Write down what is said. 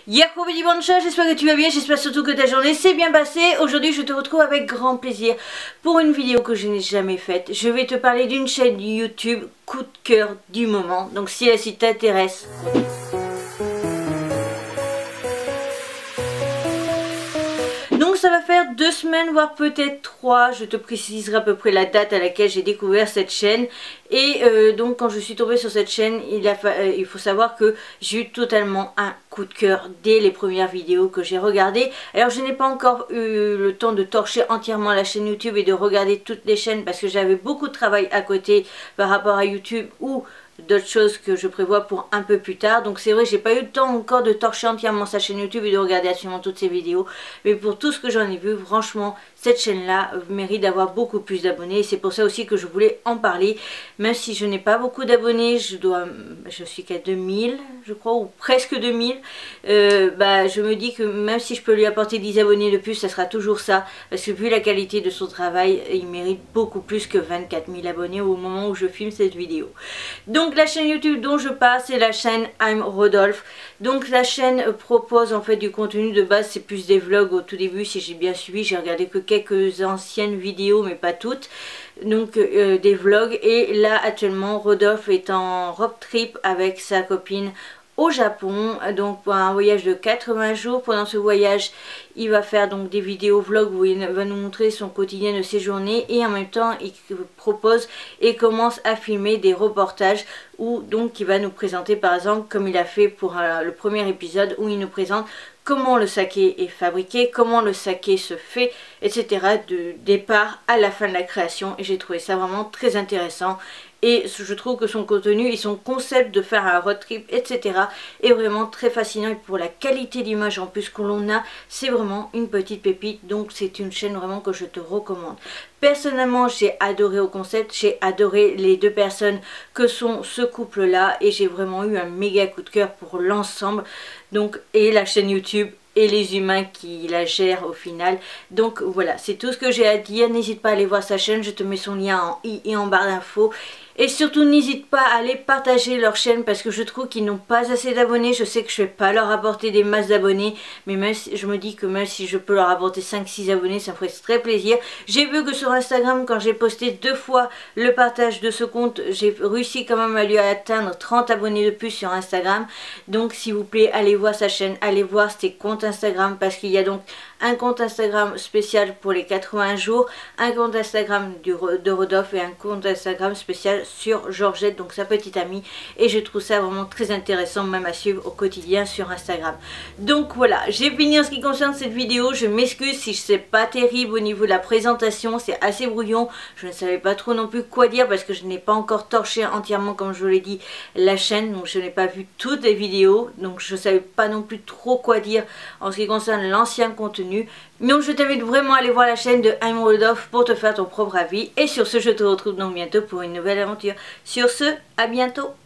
Yacoubi Boncha, j'espère que tu vas bien, j'espère surtout que ta journée s'est bien passée. Aujourd'hui je te retrouve avec grand plaisir pour une vidéo que je n'ai jamais faite. Je vais te parler d'une chaîne YouTube coup de cœur du moment, donc si elle t'intéresse. Donc ça va faire 2 semaines, voire peut-être 3, je te préciserai à peu près la date à laquelle j'ai découvert cette chaîne. Et donc quand je suis tombée sur cette chaîne, il faut savoir que j'ai eu totalement un coup de cœur dès les premières vidéos que j'ai regardées. Alors je n'ai pas encore eu le temps de torcher entièrement la chaîne YouTube et de regarder toutes les chaînes parce que j'avais beaucoup de travail à côté par rapport à YouTube ou d'autres choses que je prévois pour un peu plus tard. Donc c'est vrai, j'ai pas eu le temps encore de torcher entièrement sa chaîne YouTube et de regarder absolument toutes ses vidéos, mais pour tout ce que j'en ai vu, franchement cette chaîne là mérite d'avoir beaucoup plus d'abonnés et c'est pour ça aussi que je voulais en parler. Même si je n'ai pas beaucoup d'abonnés, je suis qu'à 2000 je crois, ou presque 2000, je me dis que même si je peux lui apporter 10 abonnés de plus, ça sera toujours ça, parce que vu la qualité de son travail, il mérite beaucoup plus que 24 000 abonnés au moment où je filme cette vidéo. Donc la chaîne YouTube dont je parle, c'est la chaîne I'm Rodolphe. Donc la chaîne propose en fait du contenu de base, c'est plus des vlogs au tout début. Si j'ai bien suivi, j'ai regardé que quelques anciennes vidéos mais pas toutes. Donc des vlogs, et là actuellement Rodolphe est en road trip avec sa copine au Japon, donc pour un voyage de 80 jours. Pendant ce voyage il va faire donc des vidéos vlogs où il va nous montrer son quotidien de ses journées, et en même temps il propose et commence à filmer des reportages où donc il va nous présenter, par exemple comme il a fait pour le premier épisode où il nous présente comment le saké est fabriqué, comment le saké se fait, etc. de départ à la fin de la création, et j'ai trouvé ça vraiment très intéressant. Et je trouve que son contenu et son concept de faire un road trip, etc. est vraiment très fascinant. Et pour la qualité d'image en plus que l'on a, c'est vraiment une petite pépite. Donc c'est une chaîne vraiment que je te recommande. Personnellement, j'ai adoré au concept, j'ai adoré les deux personnes que sont ce couple-là. Et j'ai vraiment eu un méga coup de cœur pour l'ensemble. Donc, et la chaîne YouTube et les humains qui la gèrent au final. Donc voilà, c'est tout ce que j'ai à dire. N'hésite pas à aller voir sa chaîne, je te mets son lien en i et en barre d'infos. Et surtout n'hésite pas à aller partager leur chaîne parce que je trouve qu'ils n'ont pas assez d'abonnés. Je sais que je ne vais pas leur apporter des masses d'abonnés, mais même si, je me dis que même si je peux leur apporter 5-6 abonnés, ça me ferait très plaisir. J'ai vu que sur Instagram, quand j'ai posté 2 fois le partage de ce compte, j'ai réussi quand même à lui atteindre 30 abonnés de plus sur Instagram. Donc s'il vous plaît, allez voir sa chaîne, allez voir ses comptes Instagram, parce qu'il y a donc un compte Instagram spécial pour les 80 jours, un compte Instagram de Rodolphe et un compte Instagram spécial sur Georgette, donc sa petite amie, et je trouve ça vraiment très intéressant même à suivre au quotidien sur Instagram. Donc voilà, j'ai fini en ce qui concerne cette vidéo. Je m'excuse si c'est pas terrible au niveau de la présentation, c'est assez brouillon, je ne savais pas trop non plus quoi dire parce que je n'ai pas encore torché entièrement, comme je vous l'ai dit, la chaîne, donc je n'ai pas vu toutes les vidéos, donc je ne savais pas non plus trop quoi dire en ce qui concerne l'ancien contenu. Donc je t'invite vraiment à aller voir la chaîne de I'm Rodolphe pour te faire ton propre avis. Et sur ce, je te retrouve donc bientôt pour une nouvelle aventure. Sur ce, à bientôt.